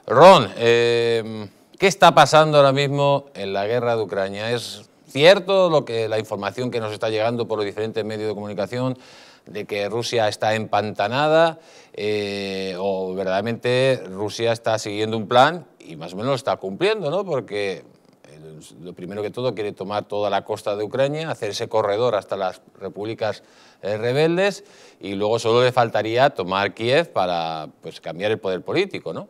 Ron, ¿qué está pasando ahora mismo en la guerra de Ucrania? ¿Es cierto la información que nos está llegando por los diferentes medios de comunicación de que Rusia está empantanada o verdaderamente Rusia está siguiendo un plan y más o menos lo está cumpliendo, ¿no? Porque lo primero que todo quiere tomar toda la costa de Ucrania, hacer ese corredor hasta las repúblicas rebeldes y luego solo le faltaría tomar Kiev para pues, cambiar el poder político, ¿no?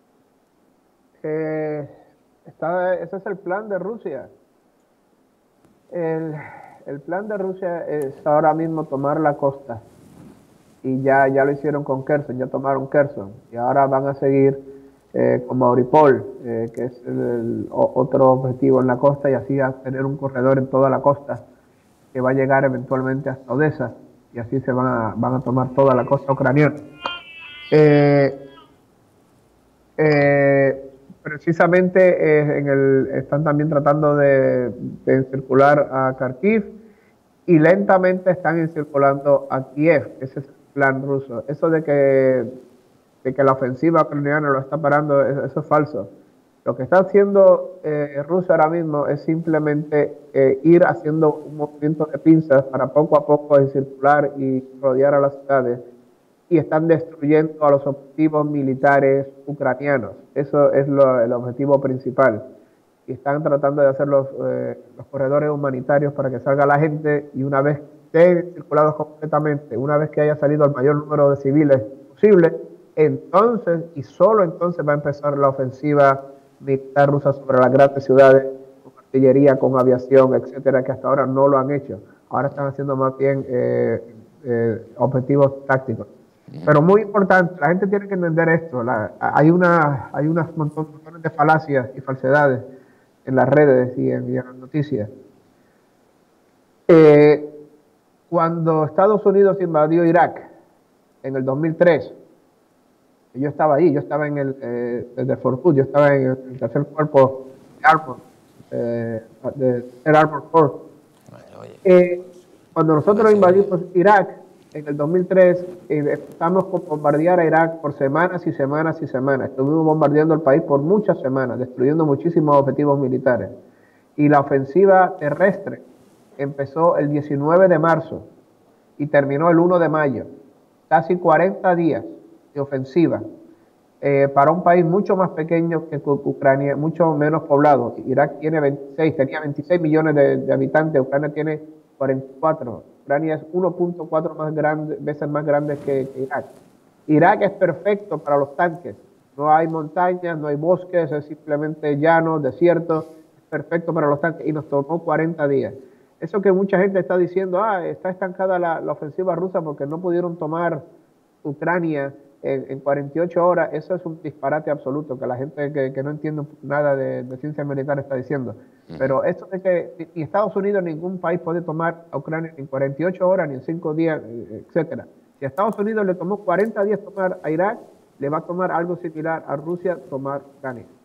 Ese es el plan de Rusia. El plan de Rusia es ahora mismo tomar la costa. Y ya lo hicieron con Kherson, ya tomaron Kherson. Y ahora van a seguir con Mariupol, que es otro objetivo en la costa, y así a tener un corredor en toda la costa que va a llegar eventualmente hasta Odessa. Y así se van a tomar toda la costa ucraniana. Precisamente están también tratando de encircular a Kharkiv y lentamente están encirculando a Kiev. Ese es el plan ruso. Eso de que la ofensiva ucraniana lo está parando, eso es falso. Lo que está haciendo Rusia ahora mismo es simplemente ir haciendo un movimiento de pinzas para poco a poco encircular y rodear a las ciudades, y están destruyendo a los objetivos militares ucranianos. Eso es el objetivo principal. Y están tratando de hacer los corredores humanitarios para que salga la gente, y una vez estén circulados completamente, una vez que haya salido el mayor número de civiles posible, entonces y solo entonces va a empezar la ofensiva militar rusa sobre las grandes ciudades, con artillería, con aviación, etcétera, que hasta ahora no lo han hecho. Ahora están haciendo más bien objetivos tácticos. Pero muy importante, la gente tiene que entender esto. Hay unas montones de falacias y falsedades en las redes y en las noticias. Cuando Estados Unidos invadió Irak en el 2003, yo estaba ahí, yo estaba en el Fort Hood, yo estaba en el tercer cuerpo de Armor, de Armor Corps. Cuando nosotros invadimos Irak en el 2003, empezamos con bombardear a Irak por semanas y semanas y semanas. Estuvimos bombardeando el país por muchas semanas, destruyendo muchísimos objetivos militares. Y la ofensiva terrestre empezó el 19 de marzo y terminó el 1 de mayo. Casi 40 días de ofensiva para un país mucho más pequeño que Ucrania, mucho menos poblado. Irak tenía 26 millones de habitantes, Ucrania tiene 44. Ucrania es 1.4 veces más grande que Irak. Irak es perfecto para los tanques. No hay montañas, no hay bosques, es simplemente llano, desierto. Es perfecto para los tanques y nos tomó 40 días. Eso que mucha gente está diciendo, está estancada la ofensiva rusa porque no pudieron tomar Ucrania en 48 horas, eso es un disparate absoluto que la gente que no entiende nada de ciencia militar está diciendo. Pero esto de que ni Estados Unidos, ningún país puede tomar a Ucrania en 48 horas, ni en 5 días, etcétera. Si a Estados Unidos le tomó 40 días tomar a Irak, le va a tomar algo similar a Rusia tomar Ucrania.